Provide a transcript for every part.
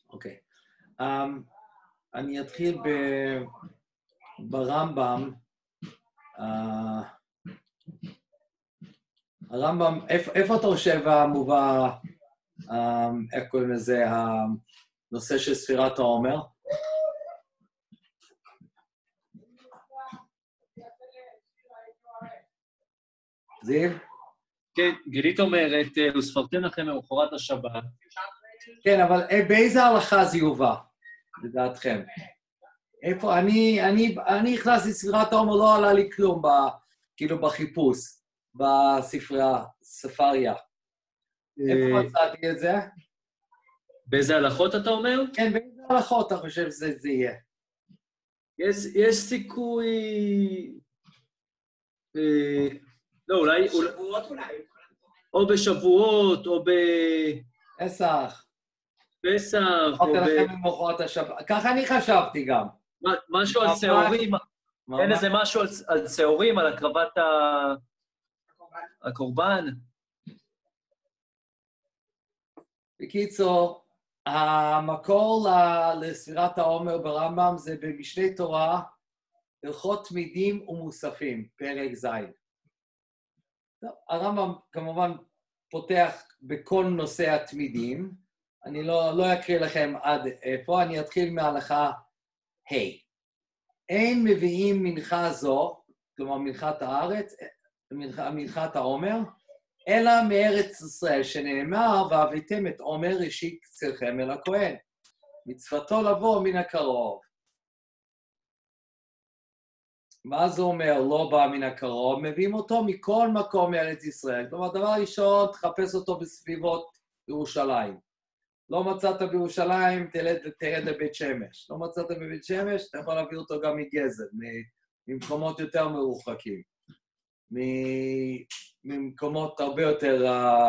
אוקיי. אני אתחיל ברמב"ם. הרמב"ם, איפה אתה חושב המובא, איך קוראים לזה, הנושא של ספירת העומר? זיו? כן, גילית אומרת, וספרתם לכם ממחרת השבת. כן, אבל באיזה הלכה זה יובא, לדעתכם? איפה, אני הכנסתי ספירת העומר, לא עלה לי כלום, כאילו בחיפוש, ספריה. איפה מצאתי את זה? באיזה הלכות אתה אומר? כן, באיזה הלכות אתה חושב שזה יהיה? יש סיכוי... לא, אולי... שבועות אולי. או בשבועות, או פסח. פסח, או לכם ממחרת השבת. ככה אני חשבתי גם. משהו על שעורים. אין איזה משהו על שעורים, על הקרבת הקורבן. בקיצור, המקור לספירת העומר ברמב"ם זה במשנה תורה, הלכות תמידים ומוספים, פרק ז'. הרמב"ם כמובן פותח בכל נושא התמידים, אני לא אקריא לכם עד איפה, אני אתחיל מההלכה ה'. אין מביאים מנחה זו, כלומר מנחת הארץ, מנחת העומר, אלא מארץ ישראל, שנאמר, והבאתם את עומר ראשית קצרכם אל הכהן. מצוותו לבוא מן הקרוב. מה זה אומר? לא בא מן הקרוב, מביאים אותו מכל מקום מארץ ישראל. כלומר, דבר ראשון, תחפש אותו בסביבות ירושלים. לא מצאת בירושלים, תרד לבית שמש. לא מצאת בבית שמש, אתה יכול להביא אותו גם מגזר, ממקומות יותר מרוחקים. ממקומות הרבה יותר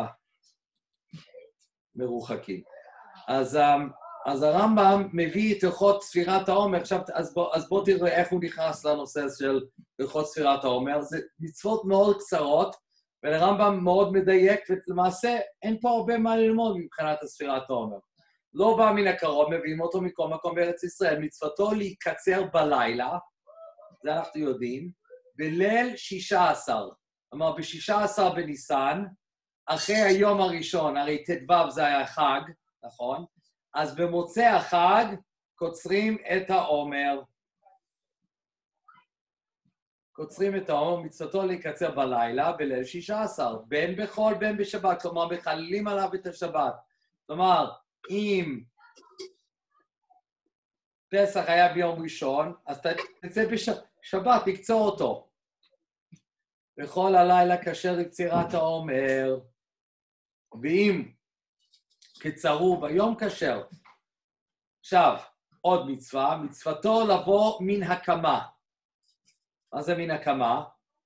מרוחקים. אז הרמב"ם מביא את הלכות ספירת העומר, עכשיו, אז בוא תראה איך הוא נכנס לנושא של הלכות ספירת העומר. זה מצוות מאוד קצרות, ולרמב"ם מאוד מדייק, ולמעשה אין פה הרבה מה ללמוד מבחינת ספירת העומר. לא בא מן הקרוב, מביאים אותו מכל מקום בארץ ישראל, מצוותו להיקצר בלילה, זה אנחנו יודעים, בליל 16, כלומר ב-16 בניסן, אחרי היום הראשון, הרי ט"ו זה היה חג, נכון? אז במוצאי החג קוצרים את העומר. קוצרים את העומר, מצוותו להיקצר בלילה, בליל 16, בין בחול, בין בשבת, כלומר מחללים עליו את השבת. כלומר, אם פסח היה ביום ראשון, אז תצא בשבת, תקצור אותו. בכל הלילה כשר לקצירת העומר, ואם קצרו ביום כשר. עכשיו, עוד מצווה, מצוותו לבוא מן הקמה. מה זה מן הקמה?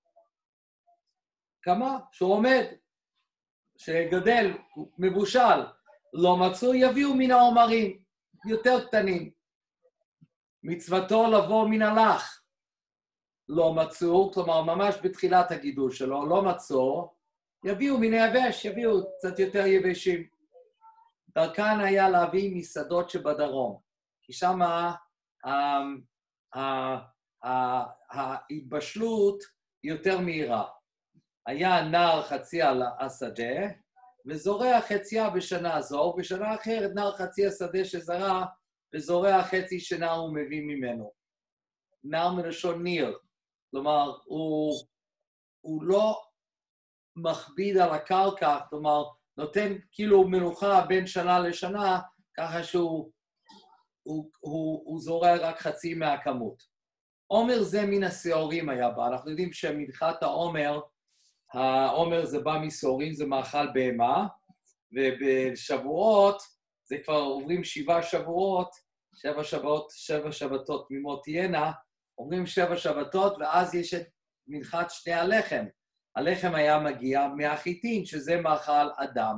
קמה, שהוא עומד, שגדל, מבושל, לא מצאו, יביאו מן העומרים, יותר קטנים. מצוותו לבוא מן הלך. לא מצאו, כלומר ממש בתחילת הגידול שלו, לא מצאו, יביאו מן היבש, יביאו קצת יותר יבשים. דרכן היה להביא משדות שבדרום, כי שם ההתבשלות יותר מהירה. היה נער חצי על השדה, וזורע חציה בשנה זו, ובשנה אחרת נער חצי השדה שזרע, וזורע חצי שנה הוא מביא ממנו. נער מלשון ניר, כלומר, הוא לא מכביד על הקרקע, כלומר, נותן כאילו מנוחה בין שנה לשנה, ככה שהוא זורע רק חצי מהכמות. עומר זה מן השעורים היה בה, אנחנו יודעים שמנחת העומר, העומר זה בא משעורים, זה מאכל בהמה, ובשבועות, זה כבר עוברים 7 שבועות, 7 שבתות תמימות תהיינה, אומרים 7 שבתות, ואז יש את מנחת שני הלחם. הלחם היה מגיע מהחיטין, שזה מאכל אדם.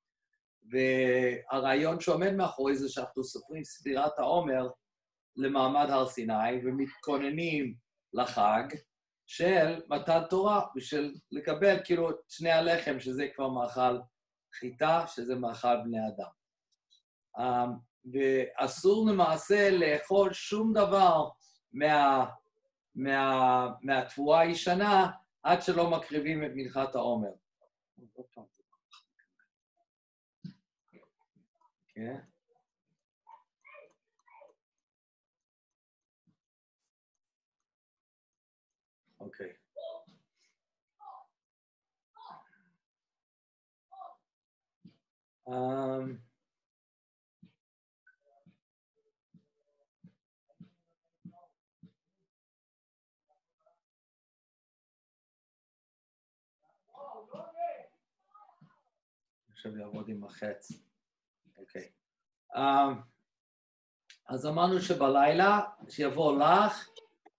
והרעיון שעומד מאחורי זה שאנחנו סופרים ספירת העומר למעמד הר סיני, ומתכוננים לחג של מתן תורה, בשביל לקבל כאילו את שני הלחם, שזה כבר מאכל חיטה, שזה מאכל בני אדם. ואסור למעשה לאכול שום דבר מהתבואה הישנה, עד שלא מקריבים את מנחת העומר. כן? אוקיי. עכשיו יעבוד עם החץ. אוקיי. אז אמרנו שבלילה, שיבוא לך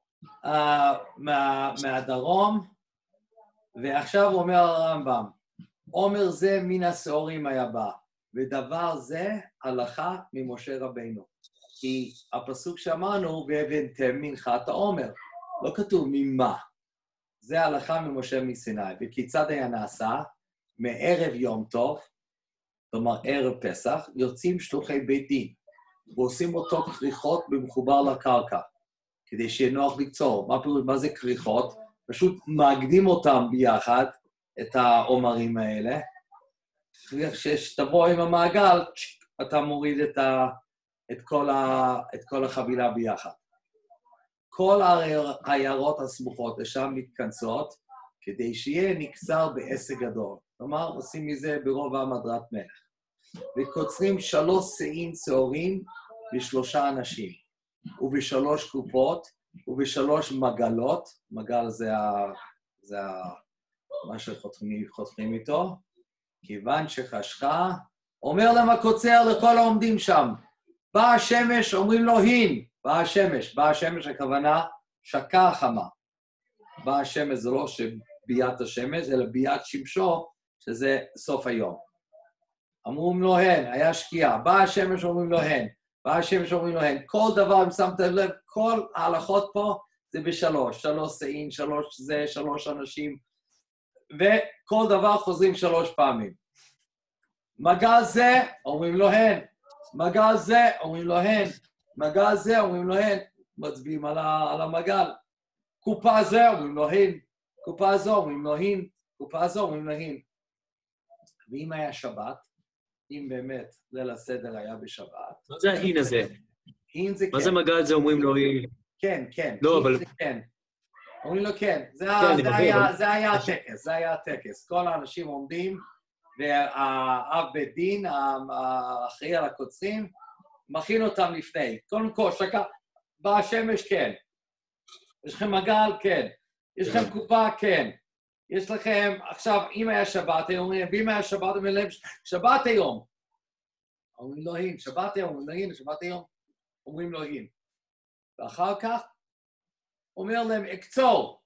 מהדרום, ועכשיו הוא אומר הרמב"ם, עומר זה מן השעורים היה בא, ודבר זה הלכה ממשה רבינו. כי הפסוק שאמרנו, והבנתם מנחת העומר, לא כתוב ממה. זה הלכה ממשה מסיני. וכיצד היה נעשה? מערב יום טוב, כלומר ערב פסח, יוצאים שלוחי בית דין, ועושים אותו כריכות במחובר לקרקע, כדי שיהיה נוח לקצור. מה זה כריכות? פשוט מאגדים אותם ביחד, את העומרים האלה, כשתבוא עם המעגל, אתה מוריד את כל החבילה ביחד. כל העיירות הסמוכות לשם מתכנסות, כדי שיהיה נקצר בעסק גדול. כלומר, עושים מזה ברובע מדרת מלך. וקוצרים 3 שאים שעורים ב3 אנשים, וב3 קופות, וב3 מגלות. מגל זה מה שחותכים איתו. כיוון שחשכה, אומר להם הקוצר לכל העומדים שם, באה השמש, אומרים לו הין, באה השמש הכוונה שקה חמה. באה השמש זה לא שביאת השמש, אלא ביאת שמשו, שזה סוף היום. אמרו לו הן, היה שקיעה, באה השמש אומרים לו הן, באה השמש אומרים לו הן. כל דבר, אם שמתם לב, כל ההלכות פה זה ב3, 3 שאים, 3 זה, 3 אנשים, וכל דבר חוזרים 3 פעמים. מגל זה, אומרים לו הן, מגל זה, אומרים לו הן, מגל זה, אומרים לו הן, מצביעים על המגל. קופה זה, אומרים לו הן, קופה זו, אומרים לו הן, קופה זו, אומרים לו הן. ואם היה שבת, אם באמת ליל הסדר היה בשבת... מה זה ההין הזה? הין זה כן. מה זה מגל זה, אומרים לו הין? כן, כן. לא, אבל... זה כן. אומרים לו כן. זה היה הטקס. כל האנשים עומדים, והאב בית דין, האחראי על הקוצרים, מכין אותם לפני. קודם כל, שקה, באה השמש, כן. יש לכם מגל, כן. יש לכם קופה, כן. יש לכם, עכשיו, אם היה שבת, ואם היה שבת, אומרים להם, שבת היום. אומרים לו הין, שבת היום, אומרים לו הין, שבת היום. אומרים לו הין. ואחר כך, אומר להם, אקצור.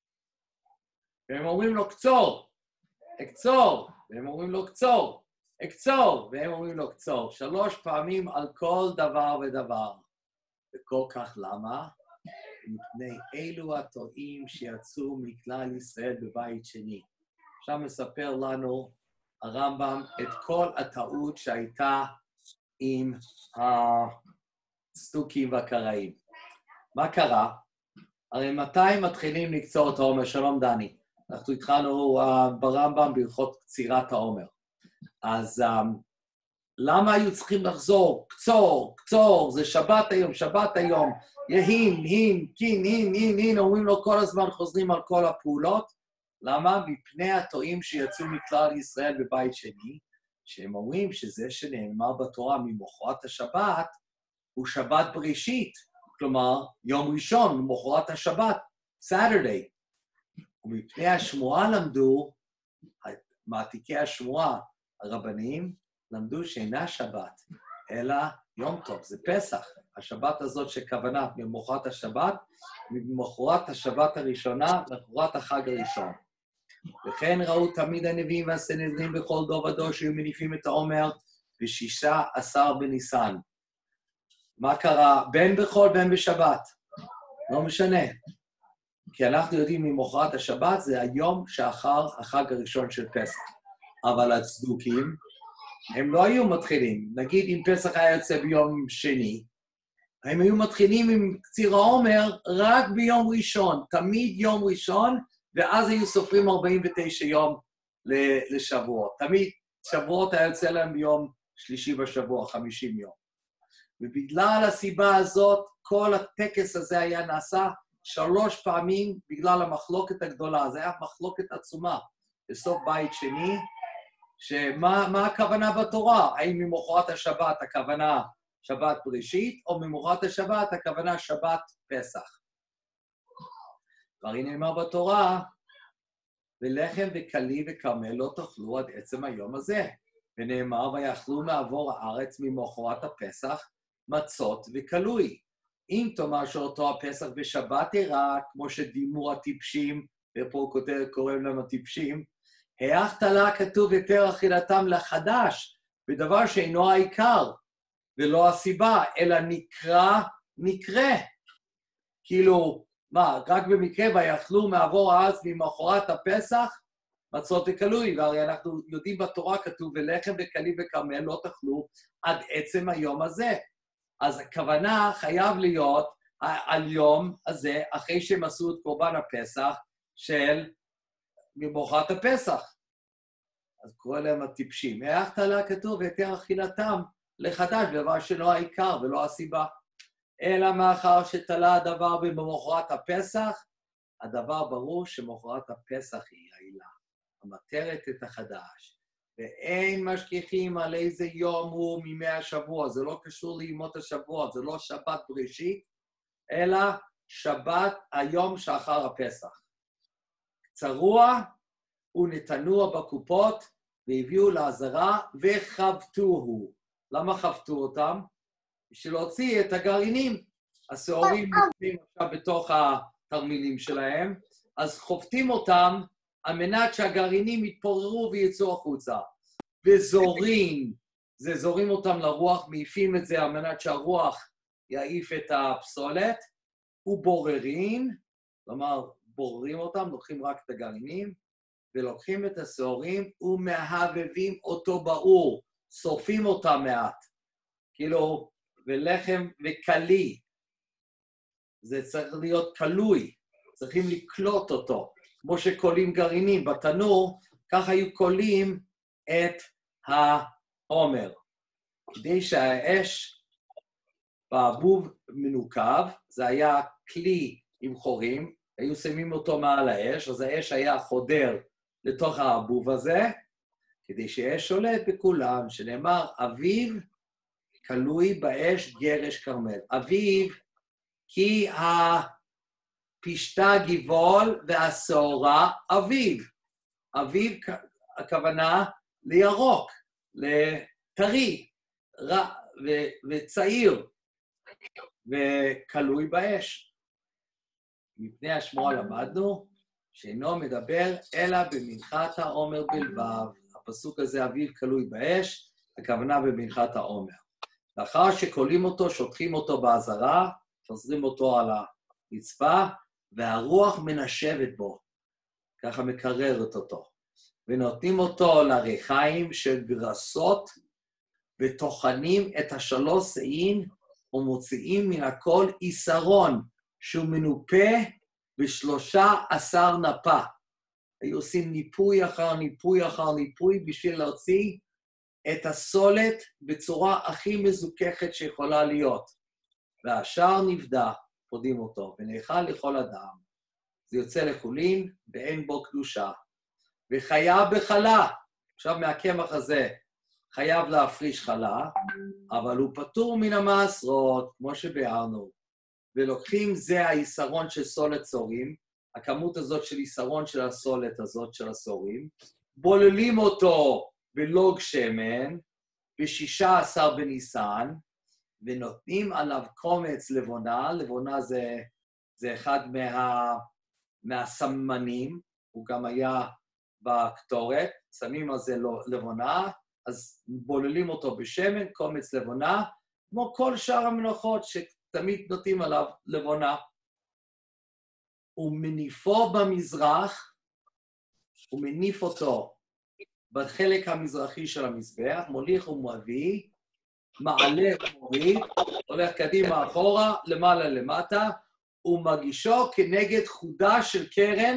והם אומרים לו, קצור. אקצור. והם אומרים לו, קצור. אקצור. והם אומרים לו, קצור. 3 פעמים על כל דבר ודבר. וכל כך למה? מפני אלו הטועים שיצאו מכלל ישראל בבית שני. עכשיו מספר לנו הרמב"ם את כל הטעות שהייתה עם הסטוקים והקראים. מה קרה? הרי מתי מתחילים לקצור את העומר? שלום דני. אנחנו התחלנו ברמב"ם בהלכות קצירת העומר. אז למה היו צריכים לחזור? קצור, קצור, זה שבת היום, שבת היום. יהין, הין, קין, הין, אומרים לו כל הזמן חוזרים על כל הפעולות. למה? מפני הטועים שיצאו מכלל ישראל בבית שני, שהם אומרים שזה שנאמר בתורה ממחרת השבת, הוא שבת בראשית, כלומר יום ראשון, ממחרת השבת, Saturday. ומפני השמועה למדו, מעתיקי השמועה הרבניים, למדו שאינה שבת, אלא יום טוב, זה פסח. השבת הזאת שכוונה ממחרת השבת, ממחרת השבת הראשונה, למחרת החג הראשון. וכן ראו תמיד הנביאים והסנהדרין בכל דור ודור שהיו מניפים את העומר ב16 בניסן. מה קרה? בין בחול בין בשבת. לא משנה. כי אנחנו יודעים ממחרת השבת זה היום שאחר החג הראשון של פסח. אבל הצדוקים הם לא היו מתחילים. נגיד אם פסח היה יוצא ביום שני, הם היו מתחילים עם קציר העומר רק ביום ראשון, תמיד יום ראשון, ואז היו סופרים 49 יום לשבועות. תמיד שבועות היה יוצא להם ביום שלישי בשבוע, 50 יום. ובגלל הסיבה הזאת, כל הטקס הזה היה נעשה 3 פעמים בגלל המחלוקת הגדולה. זה היה מחלוקת עצומה בסוף בית שני, שמה הכוונה בתורה? האם ממחרת השבת הכוונה שבת בראשית, או ממחרת השבת הכוונה שבת פסח? הרי נאמר בתורה, ולחם וכלי וכרמל לא תאכלו עד עצם היום הזה. ונאמר, ויאכלו מעבור הארץ ממחרת הפסח, מצות וכלוי. אם תאמר שאותו הפסח בשבת אירע, כמו שדימו הטיפשים, ופה קוראים להם הטיפשים, היאך תלה כתוב יותר אכילתם לחדש, בדבר שאינו העיקר, ולא הסיבה, אלא נקרא. כאילו, מה, רק במקרה ויאכלו מעבור הארץ ממחרת הפסח, מצות וכלוי, והרי אנחנו יודעים בתורה כתוב, ולחם וכלי וכרמל לא תאכלו עד עצם היום הזה. אז הכוונה חייב להיות על יום הזה, אחרי שהם עשו את קורבן הפסח, של ממחרת הפסח. אז קורא להם הטיפשים. היאך תלה כתוב, ויותר אכילתם לחדש, דבר שלא העיקר ולא הסיבה. אלא מאחר שתלה הדבר במחרת הפסח, הדבר ברור שמחרת הפסח היא העילה, המתרת את החדש. ואין משגיחים על איזה יום הוא מימי השבוע, זה לא קשור לימות השבוע, זה לא שבת בראשית, אלא שבת היום שאחר הפסח. צרוע ונתנוע בקופות, והביאו לעזרה וחבטוהו. למה חבטו אותם? בשביל להוציא את הגרעינים. השעורים נמצאים עכשיו בתוך התרמילים שלהם, אז חובטים אותם על מנת שהגרעינים יתפוררו ויצאו החוצה. וזורים, זה זורים אותם לרוח, מעיפים את זה על מנת שהרוח יעיף את הפסולת, ובוררים, כלומר, בוררים אותם, לוקחים רק את הגרעינים, ולוקחים את השעורים ומהבבים אותו באור, שורפים אותם מעט. כאילו, ולחם וכלי, זה צריך להיות כלוי, צריכים לקלוט אותו. כמו שקולים גרעינים בתנור, ככה היו קולים את העומר. כדי שהאש באבוב מנוקב, זה היה כלי עם חורים, היו שמים אותו מעל האש, אז האש היה חודר לתוך האבוב הזה, כדי שהאש שולט בכולם, שנאמר, אביב כלוי באש גרש כרמל. אביב, כי הפשטה גבעול והשעורה אביב. אביב, הכוונה לירוק, לטרי, וצעיר, וכלוי באש. מפני השמועה למדנו, שאינו מדבר אלא במנחת העומר בלבד. הפסוק הזה, אביב כלוי באש, הכוונה במנחת העומר. לאחר שקולים אותו, שוטחים אותו בעזרה, חוזרים אותו על הרצפה, והרוח מנשבת בו, ככה מקררת אותו. ונותנים אותו לריחיים של גרסות, וטוחנים את 3 שיאים, ומוציאים מן הכל עיסרון, שהוא מנופה ב13 נפה. היו עושים ניפוי אחר ניפוי אחר ניפוי, בשביל להוציא את הסולת בצורה הכי מזוכחת שיכולה להיות. והשאר נפדה, פודים אותו, ונאכל לכל אדם. זה יוצא לחולין, ואין בו קדושה. וחיה בחלה. עכשיו מהקמח הזה חייב להפריש חלה, אבל הוא פטור מן המעשרות, כמו שביארנו. ולוקחים זה העיסרון של סולת סורים, הכמות הזאת של עיסרון של הסולת הזאת של הסורים, בוללים אותו בלוג שמן, ב16 בניסן, ונותנים עליו קומץ לבונה. לבונה זה אחד מהסממנים, הוא גם היה בקטורת, שמים על זה לבונה, אז בוללים אותו בשמן, קומץ לבונה, כמו כל שאר המנוחות שתמיד נותנים עליו לבונה. הוא מניפו במזרח, הוא מניף אותו בחלק המזרחי של המזבח, מוליך ומביא, מעלה ומוריד, הולך קדימה אחורה, למעלה למטה, ומגישו כנגד חודה של קרן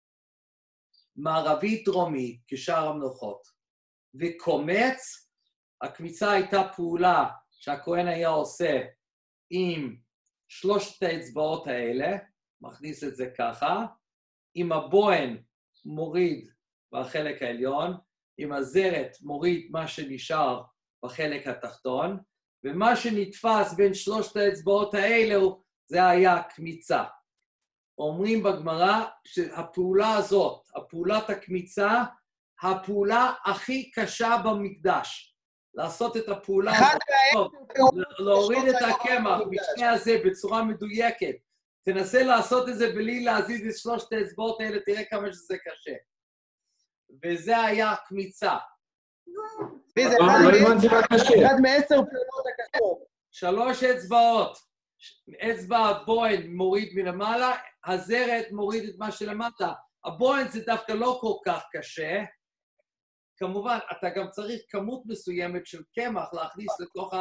מערבית דרומית, כשאר המלאכות. וקומץ, הקמיצה הייתה פעולה שהכהן היה עושה עם 3 האצבעות האלה, מכניס את זה ככה, עם הבוהן מוריד בחלק העליון, עם הזרת מוריד מה שנשאר בחלק התחתון, ומה שנתפס בין 3 האצבעות האלו, זה היה קמיצה. אומרים בגמרא שהפעולה הזאת, הפעולת הקמיצה, הפעולה הכי קשה במקדש. לעשות את הפעולה הזאת, להוריד את הקמח משני הזה בצורה מדויקת. תנסה לעשות את זה בלי להזיז את 3 האצבעות האלה, תראה כמה שזה קשה. וזה היה קמיצה. זה אחד מ10 פעולות הקשות. 3 אצבעות. אצבע הבוהן מוריד מלמעלה, הזרת מוריד את מה שלמטה. הבוהן זה דווקא לא כל כך קשה. כמובן, אתה גם צריך כמות מסוימת של קמח להכניס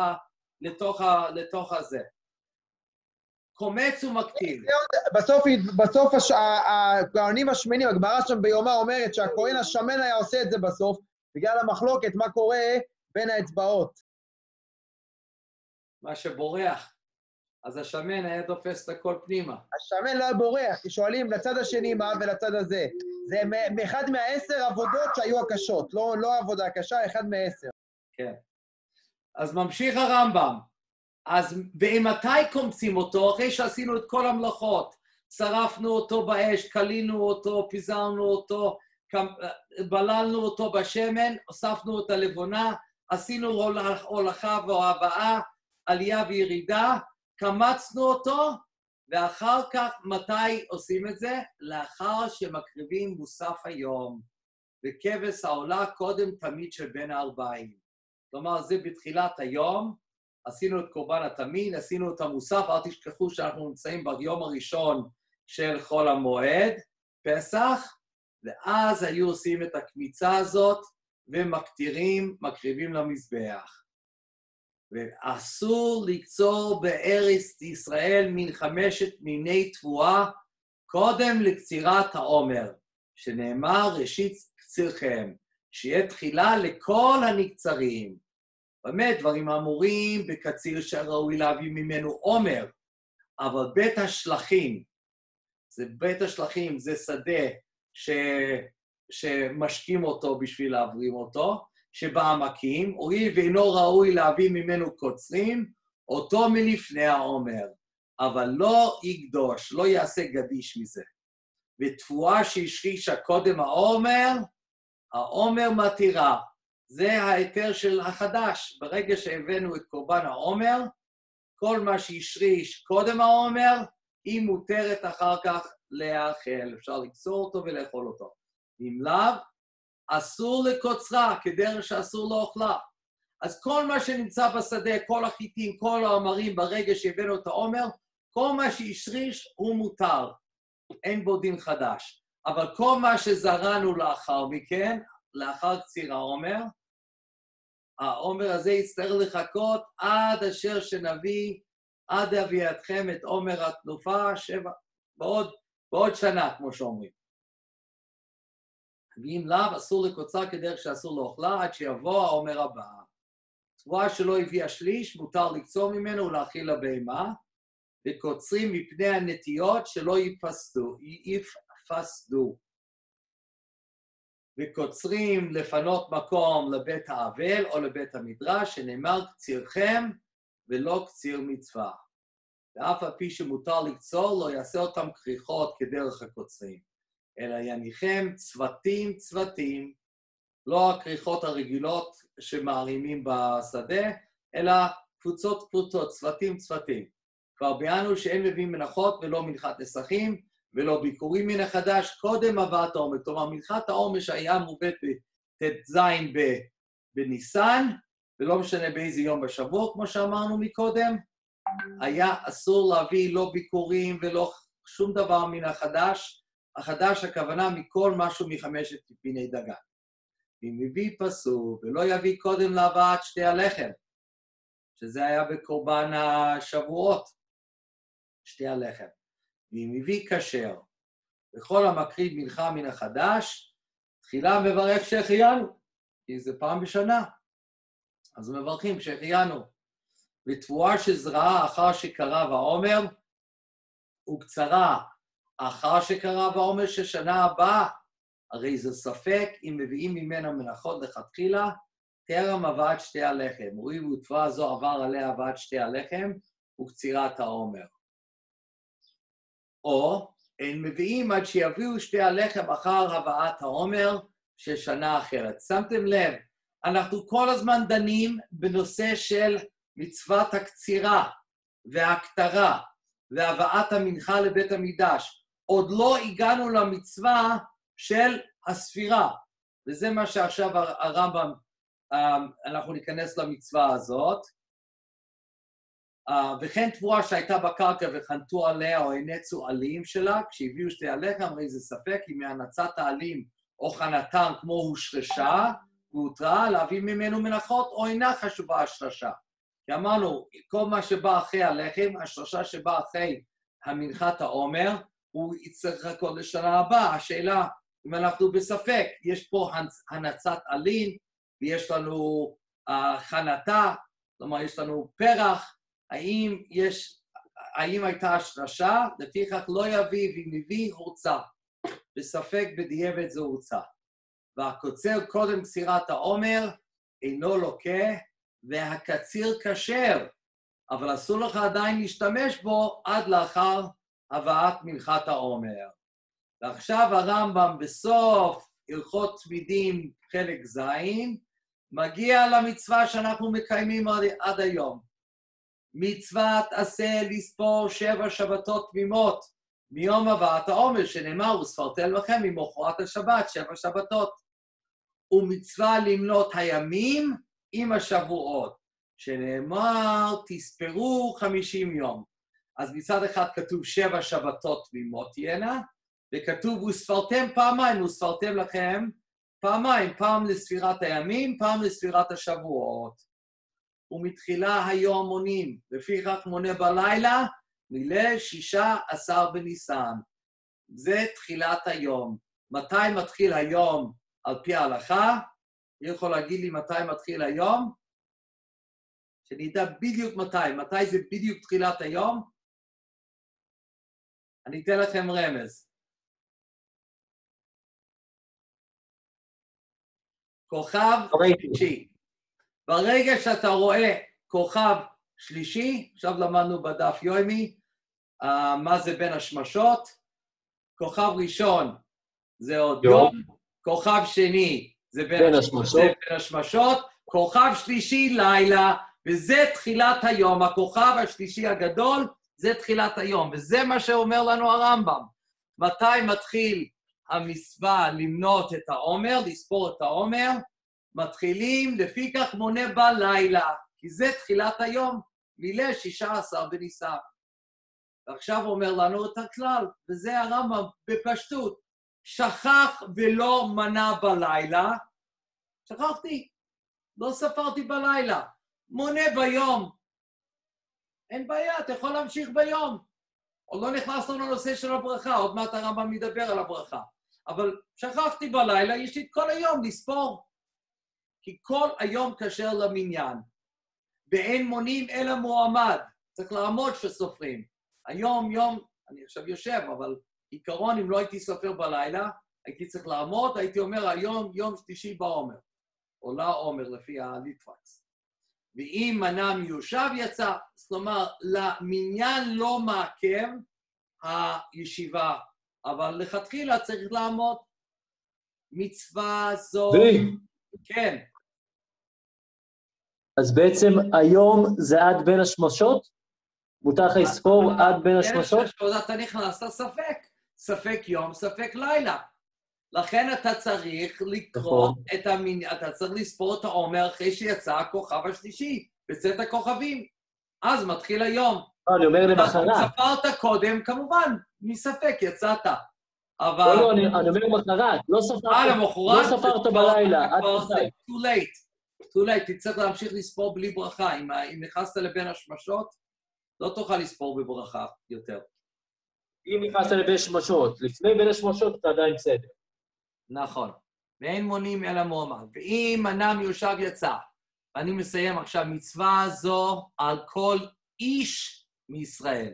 לתוך הזה. קומץ ומקטין. בסוף הכהנים השמנים, הגמרא שם ביומא אומרת שהכהן השמן היה עושה את זה בסוף, בגלל המחלוקת, מה קורה בין האצבעות. מה שבורח. אז השמן היה תופס את הכל פנימה. השמן לא היה בורח, כי שואלים לצד השני מה ולצד הזה. זה מאחד מה10 עבודות שהיו הקשות, לא העבודה הקשה, אחד מ10. כן. אז ממשיך הרמב"ם. אז ומתי קומצים אותו? אחרי שעשינו את כל המלאכות, שרפנו אותו באש, קלינו אותו, פיזרנו אותו, בללנו אותו בשמן, הוספנו אותה לבונה, עשינו הולכה והבאה, עלייה וירידה, קמצנו אותו, ואחר כך מתי עושים את זה? לאחר שמקריבים מוסף היום, וכבש העולה קודם תמיד של בין 40. כלומר, זה בתחילת היום, עשינו את קורבן התמיד, עשינו את המוסף, אל תשכחו שאנחנו נמצאים ביום הראשון של חול המועד, פסח, ואז היו עושים את הקמיצה הזאת, ומקטירים, מקריבים למזבח. ואסור לקצור בארץ ישראל מן 5 מיני תבואה, קודם לקצירת העומר, שנאמר ראשית קצירכם, שיהיה תחילה לכל הנקצרים. באמת, דברים אמורים בקציר שראוי להביא ממנו עומר, אבל בית השלכים, זה שדה שמשקים אותו בשביל להבריא אותו, שבעמקים, הואיל ואינו ראוי להביא ממנו קוצרים, אותו מלפני העומר, אבל לא יקדוש, לא יעשה גדיש מזה. ותבואה שהשרישה קודם העומר מתירה. זה ההיתר של החדש. ברגע שהבאנו את קורבן העומר, כל מה שהשריש קודם העומר, היא מותרת אחר כך להאכל. אפשר לקצור אותו ולאכול אותו. אם לאו, אסור לקוצרה, כדרך שאסור לאוכלה. אז כל מה שנמצא בשדה, כל החיטים, כל העומרים, ברגע שהבאנו את העומר, כל מה שהשריש הוא מותר. אין בו דין חדש. אבל כל מה שזרענו לאחר מכן, לאחר קציר העומר הזה יצטרך לחכות עד אשר שנביא, עד אביעתכם את עומר התנופה, בעוד שנה, כמו שאומרים. ואם לאו, אסור לקוצר כדרך שאסור לאוכלה, עד שיבוא העומר הבא. תבואה שלא הביאה שליש, מותר לקצור ממנו ולהאכיל לבהמה, וקוצרים מפני הנטיות שלא יפסדו. וקוצרים לפנות מקום לבית האבל או לבית המדרש, שנאמר קצירכם ולא קציר מצווה. ואף על פי שמותר לקצור, לא יעשה אותם כריכות כדרך הקוצרים, אלא יניחם צוותים, לא הכריכות הרגילות שמערימים בשדה, אלא קבוצות, צוותים. כבר ביאנו שאין מביאים מנחות ולא מנחת נסכים, ולא ביקורים מן החדש, קודם הבאת העומר. כלומר, מנחת העומר שהיה מובאת בט"ז בניסן, ולא משנה באיזה יום בשבוע, כמו שאמרנו מקודם, היה אסור להביא לא ביקורים ולא שום דבר מן החדש. החדש הכוונה מכל משהו מ5 פיני דגן. אם מביא פסול, ולא יביא קודם להבאת שתי הלחם, שזה היה בקורבן השבועות, שתי הלחם. ואם מביא כשר, וכל המקריב מנחה מן החדש, תחילה מברך שהחיינו, כי זה פעם בשנה. אז מברכים שהחיינו. ותבואה שזרעה אחר שקרב העומר, וקצרה אחר שקרב העומר ששנה הבאה, הרי זה ספק אם מביאים ממנה מנחות לכתחילה, טרם הבאת שתי הלחם. רואים ותבואה זו עבר עליה הבאת שתי הלחם, וקצירת העומר. או הם מביאים עד שיביאו שתי הלחם אחר הבאת העומר של שנה אחרת. שמתם לב, אנחנו כל הזמן דנים בנושא של מצוות הקצירה וההקטרה והבאת המנחה לבית המקדש. עוד לא הגענו למצווה של הספירה, וזה מה שעכשיו הרמב"ם, אנחנו ניכנס למצווה הזאת. וכן תבואה שהייתה בקרקע וחנתו עליה או הנצו עלים שלה, כשהביאו שתי הלחם, הרי זה ספק אם מהנצת העלים או חנתם כמו הושרשה והותרה, להביא ממנו מנחות או אינה חשובה השרשה. כי אמרנו, כל מה שבא אחרי הלחם, השרשה שבא אחרי המנחת העומר, הוא יצטרך לחכות לשנה הבאה. השאלה, אם אנחנו בספק, יש פה הנצת עלים, ויש לנו חנתה, כלומר יש לנו פרח, האם הייתה השרשה? לפיכך לא יביא ומביא הורצה. בספק בדיעבד זה הורצה. והקוצר קודם קצירת העומר אינו לוקה, והקציר כשר, אבל אסור לך עדיין להשתמש בו עד לאחר הבאת מנחת העומר. ועכשיו הרמב"ם בסוף הלכות תמידים חלק ז' מגיע למצווה שאנחנו מקיימים עד היום. מצוות עשה לספור 7 שבתות תמימות מיום הבאת העומר, שנאמר וספרתם לכם ממחרת השבת 7 שבתות. ומצווה למנות הימים עם השבועות, שנאמר תספרו 50 יום. אז מצד אחד כתוב 7 שבתות תמימות תהיינה, וכתוב וספרתם פעמיים, וספרתם לכם פעמיים, פעם לספירת הימים, פעם לספירת השבועות. ומתחילה היום מונים, לפיכך מונה בלילה, מילא 16 בניסן. זה תחילת היום. מתי מתחיל היום על פי ההלכה? אני יכול להגיד לי מתי מתחיל היום? שנדע בדיוק מתי זה בדיוק תחילת היום? אני אתן לכם רמז. כוכב שלישי. ברגע שאתה רואה כוכב שלישי, עכשיו למדנו בדף יומי, מה זה בין השמשות, כוכב ראשון זה עוד יום, כוכב שני זה בין השמשות, כוכב שלישי לילה, וזה תחילת היום, הכוכב השלישי הגדול זה תחילת היום, וזה מה שאומר לנו הרמב"ם. מתי מתחיל המצווה למנות את העומר, לספור את העומר? מתחילים לפי כך מונה בלילה, כי זה תחילת היום, מילא 16 בניסן. ועכשיו אומר לנו את הכלל, וזה הרמב"ם בפשטות. שכח ולא מנה בלילה, שכחתי, לא ספרתי בלילה, מונה ביום. אין בעיה, אתה יכול להמשיך ביום. עוד לא נכנסנו לנושא של הברכה, עוד מעט הרמב"ם מדבר על הברכה. אבל שכחתי בלילה, יש לי את כל היום לספור. כי כל היום כשר למניין. ואין מונים אלא מועמד. צריך לעמוד שסופרים. היום, יום, אני עכשיו יושב, אבל עיקרון, אם לא הייתי סופר בלילה, הייתי צריך לעמוד, הייתי אומר, היום, יום שלישי בעומר. עולה עומר לפי הליטפקס. ואם מנה מיושב יצא, זאת אומרת, למניין לא מעכב הישיבה, אבל לכתחילה צריך לעמוד. מצווה זו... כן. אז בעצם היום זה עד בין השמשות? מותר לך לספור עד בין השמשות? אתה נכנס לספק. ספק יום, ספק לילה. לכן אתה צריך לקרוא את אתה צריך לספור את העומר אחרי שיצא הכוכב השלישי, בצאת הכוכבים. אז מתחיל היום. אני אומר למחרת. ספרת קודם, כמובן, מספק יצאת. אבל... לא, אני אומר מחרת, לא ספרת בלילה, עד מתי. too late, תצטרך להמשיך לספור בלי ברכה. אם נכנסת לבין השמשות, לא תוכל לספור בברכה יותר. אם נכנסת לבין השמשות, לפני בין השמשות אתה עדיין בסדר. נכון. ואין מונים אלא מועמד. ואם מנה מיושב יצא, ואני מסיים עכשיו, מצווה זו על כל איש מישראל.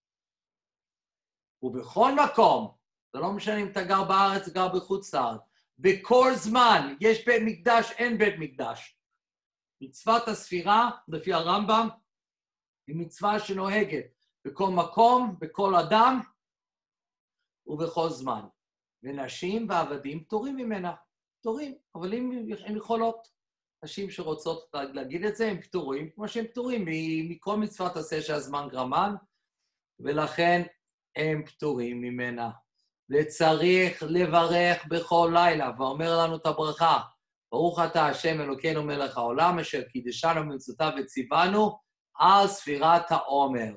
ובכל מקום, זה לא משנה אם אתה גר בארץ, גר בחוץ לארץ, בכל זמן, יש בית מקדש, אין בית מקדש. מצוות הספירה, לפי הרמב"ם, היא מצווה שנוהגת בכל מקום, בכל אדם, ובכל זמן. ונשים ועבדים פטורים ממנה. פטורים, אבל הן יכולות. נשים שרוצות להגיד את זה, הם פטורים, כמו שהם פטורים מכל מצוות עשה שהזמן גרמן, ולכן הם פטורים ממנה. וצריך לברך בכל לילה, ואומר לנו את הברכה, ברוך אתה השם אלוקינו מלך העולם, אשר קידשנו במצוותיו וציוונו על ספירת העומר.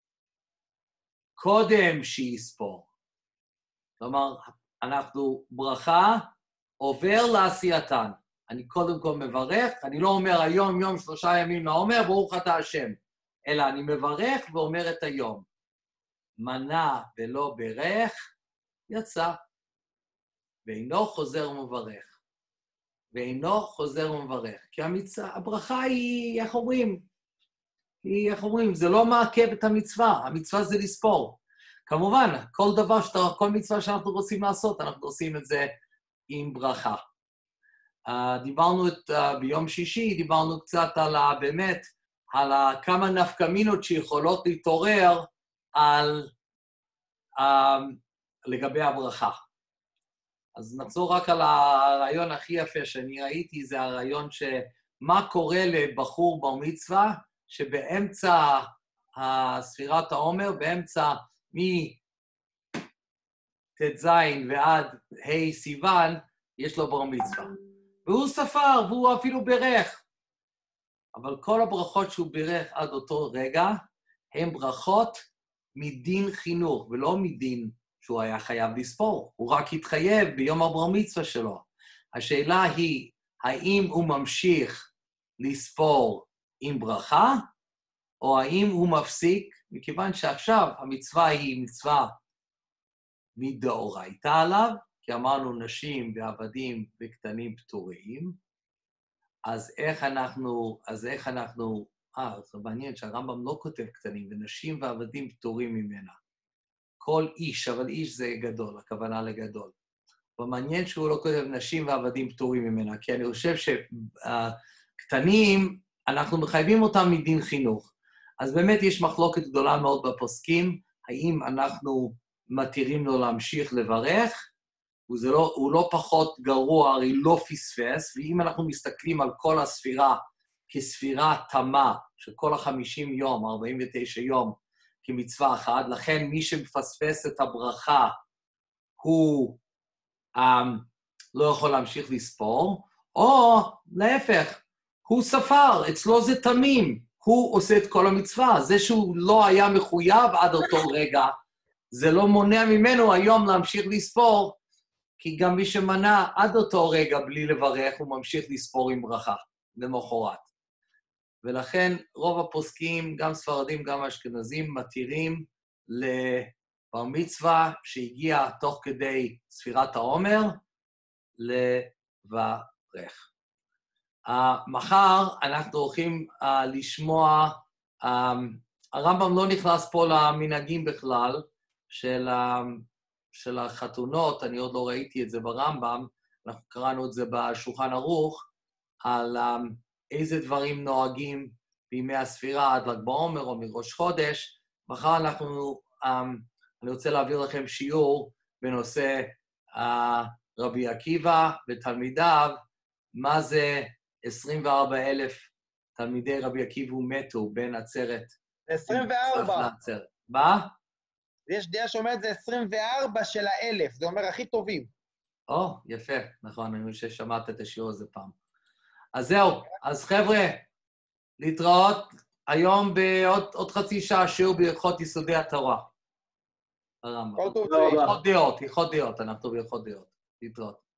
קודם שיספור. כלומר, אנחנו ברכה עובר לעשייתן. אני קודם כל מברך, אני לא אומר היום, יום 3 ימים לעומר, ברוך אתה השם, אלא אני מברך ואומר את היום. מנה ולא ברך, יצא. ואינו חוזר ומברך. ואינו חוזר ומברך. כי הברכה היא, איך אומרים? זה לא מעכב את המצווה. המצווה זה לספור. כמובן, כל מצווה שאנחנו רוצים לעשות, אנחנו עושים את זה עם ברכה. דיברנו ביום שישי, דיברנו קצת באמת, על כמה נפקמינות שיכולות להתעורר לגבי הברכה. אז נחזור רק על הרעיון הכי יפה שאני ראיתי, זה הרעיון שמה קורה לבחור בר מצווה, שבאמצע ספירת העומר, באמצע מט"ז ועד ה' סיוון, יש לו בר מצווה. והוא ספר, והוא אפילו בירך. אבל כל הברכות שהוא בירך עד אותו רגע, הן ברכות מדין חינוך, ולא מדין שהוא היה חייב לספור. הוא רק התחייב ביום הבר מצווה שלו. השאלה היא, האם הוא ממשיך לספור עם ברכה, או האם הוא מפסיק, מכיוון שעכשיו המצווה היא מצווה מדאורייתא עליו, כי אמרנו נשים ועבדים וקטנים פטורים, אז איך אנחנו, זה מעניין שהרמב"ם לא כותב קטנים, ונשים ועבדים פטורים ממנה. כל איש, אבל איש זה גדול, הכוונה לגדול. ומעניין שהוא לא כותב נשים ועבדים פטורים ממנה, כי אני חושב שקטנים, אנחנו מחייבים אותם מדין חינוך. אז באמת יש מחלוקת גדולה מאוד בפוסקים, האם אנחנו מתירים לו להמשיך לברך, הוא לא פחות גרוע, הרי לא פספס, ואם אנחנו מסתכלים על כל הספירה כספירה תמה, של כל 50 יום, 49 יום, כמצווה אחת, לכן מי שמפספס את הברכה, הוא לא יכול להמשיך לספור, או להפך, הוא ספר, אצלו זה תמים, הוא עושה את כל המצווה. זה שהוא לא היה מחויב עד אותו רגע, זה לא מונע ממנו היום להמשיך לספור, כי גם מי שמנע עד אותו רגע בלי לברך, הוא ממשיך לספור עם ברכה, למחרת. ולכן רוב הפוסקים, גם ספרדים, גם אשכנזים, מתירים לבר מצווה שהגיע תוך כדי ספירת העומר, לברך. מחר אנחנו הולכים לשמוע, הרמב"ם לא נכנס פה למנהגים בכלל של החתונות, אני עוד לא ראיתי את זה ברמב"ם, אנחנו קראנו את זה בשולחן ערוך, על איזה דברים נוהגים בימי הספירה עד ל"ג בעומר או מראש חודש. מחר אני רוצה להעביר לכם שיעור בנושא רבי עקיבא ותלמידיו, מה זה 24,000 תלמידי רבי עקיבא מתו בין עצרת. 24. מה? יש דעה שאומרת זה 24 של 1,000, זה אומר הכי טובים. יפה, נכון, אני חושב ששמעת את השיעור הזה פעם. אז זהו, אז חבר'ה, להתראות היום בעוד חצי שעה שיעור בהלכות יסודי התורה. הרמב"ם. כל טוב. תודה רבה. הלכות דעות, אנחנו בהלכות דעות. להתראות.